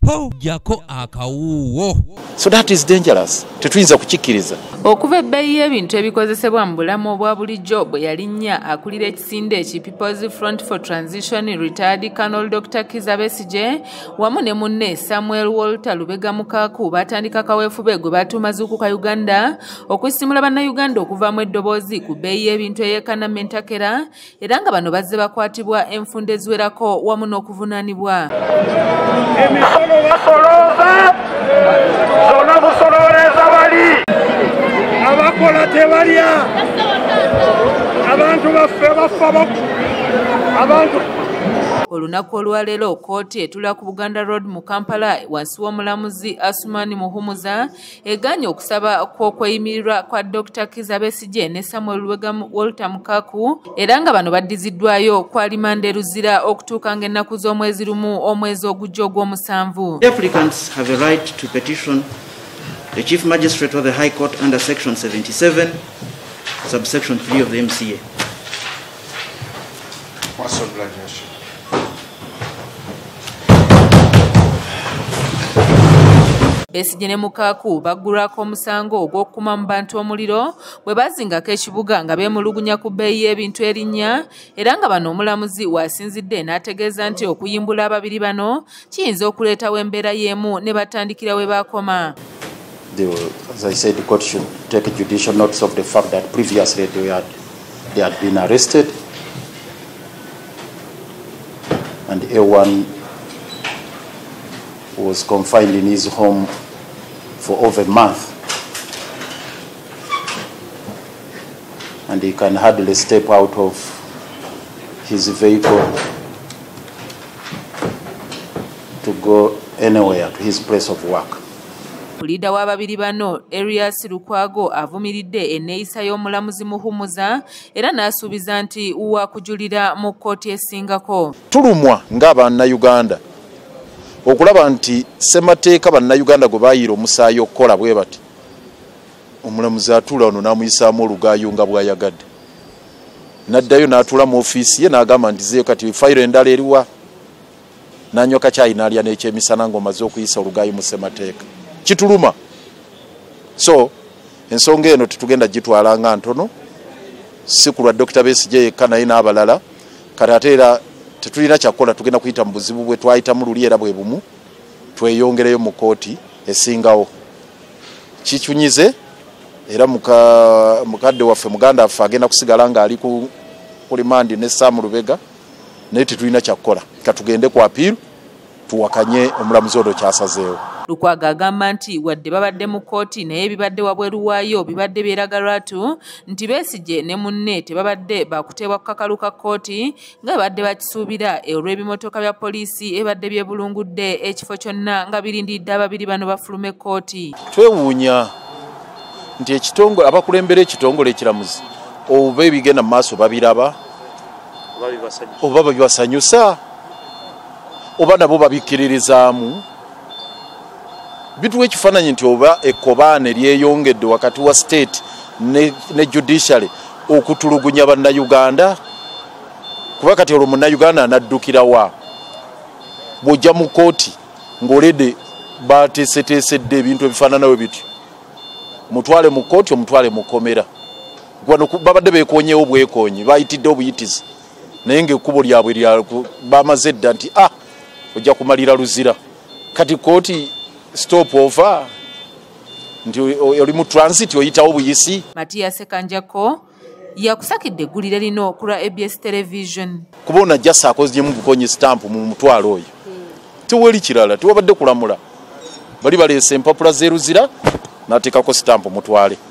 jako akawuwo. So that is dangerous. Tetuyinza kukikkiriza. Okuva ebbeeyi y'ebintu ebikozesebwa mu bulamu obwa bulijjo bwe yalinnya akulira ekisinde eki People's Front for Transition retired Colonel Dr. Kizza Besigye wamu ne munne Samuel Walter Lubega Mukaaku batandika kaweefube gwe batuuma Zuukuka Uganda okusimula bannayuganda okuvaamu eddoboozi ku bbeeyi y'ebintu eyeekanamentakera era nga bano bazze bakwatibwa enfunda eziwerako wamu n'okuvunaanibwa. Emisolo basolooza zonna busolooleza bali abakola tebalya abantu baffe bafa abantu. Olunaku olwaleero kkooti etula ku Buganda Road mu Kampala wansi w'omulamuzi Asumani Muhumuza eganye okusaba kw'okweyimirirwa kwa Dr. Kizza Besigye ne Samuel Lubega Walter Mukaaku era nga bano baddiziddwayo kwa limanda eruzira okutuuka ng'ennaku z'omwezi lumu omwezi ogujja ogw'omusanvu. The applicants have a right to petition the Chief Magistrate of the High Court under Section 77, subsection 3 of the MCA. What's your obligation? Besigye ne Mukaaku baggulwako omusango ogw'okukuma mu bantu omuliro bwe bazingako ekibuga nga beemulugunya ku bbeeyi y'ebintu erinnya era nga bano omulamuzi waasinzidde n'ategeeza nti okuyimbula ababiri bano kiyinza okuleetawo embeera y'emu ne batandikira we baakoma. As I said, the court should take judicial notice of the fact that previously they had been arrested and A1 was confined in his home for over a month and he can hardly step out of his vehicle to go anywhere to his place of work. Liida w'ababiri bano Erias Lukwago avumiridde enneeyisa y'omulamuzi Muhumuza era n'asuubiza nti wakujulira mu kkooti esingako. Tulumwa ng'Abannayuganda okulaba nti ssemateeka Bannayuganda gwe baayira omusaayi okukola bwe bati omulamuzi atuula ono n'amuyisaamu olugaayo nga bw'ayagadde n'addayo n'atuula mu ofiisi ye n'agamba nti zeeyo kati fayiro endala eriwa n'anywa kacaayi n'alya n'ekyemisana ng'omaze okuyisa olugaayo mu ssemateeka. Kituluma. So ensonga eno tetugenda gitwala nga ntono si kulwa Dr. Besigye yekka naye n'abalala kati ate era tetulina kyakukola tugenda kuyita mu buzibu bwe twayitamu luli era bwe bumu tweyongereyo mu kkooti esingawo kikyunyize era mukadde waffe muganda waffe agenda kusigala ng'ali ku limandi ne Sam Lubega naye tetulina kyakukola katugende ku apiiru tuwakanye omulamuzi ono kyasazeewo. Lukwago agamba nti wadde babadde mu kkooti naye ebibadde wabweru waayo bibadde byeraga lwatu nti Besigye ne munne tebabadde bakuteebwa ku kakalu ka kkooti nga babadde bakisuubira olw'ebimotoka bya poliisi ebadde byebulungudde ekifo kyonna nga birindiridde ababiri bano bafulume ekkooti. Twewuunya nti ekitongole abakulembera ekitongole ekiramuzi oba ebigenda mu maaso babiraba oba babibasanyusa oba nabo babikkiririzaamu. Bituwa ekifaananyi nti oba ekkobaane lyeyongedde wakati wa state ne judiciary okutulugunya Bannayuganda kuba kati olwo Munnayuganda anaddukira wa bw'ojja mu kkooti ng'oledde bateeseteesedde ebintu ebifaananawe bityo mutwale mu kkooti omutwale mu kkomera gwano babadde beekoonyewo bwekoonyi bayitidde obuyitizi naye ng'ekkubo lyabwe bamaze dda nti ojja kumalira luzira kati kkooti stop over nti oli mu transit oyitawo buyisi. Matias Kanjako yakusakidde eggulire lino ku lwa ABS Television. Kuba onajjasa akozeemu bukonyi stamp mu mutwalo oyo tewali kirala tewabadde kulamula bali baleese empapula zeeruzira n'ateekako stamp mutwale.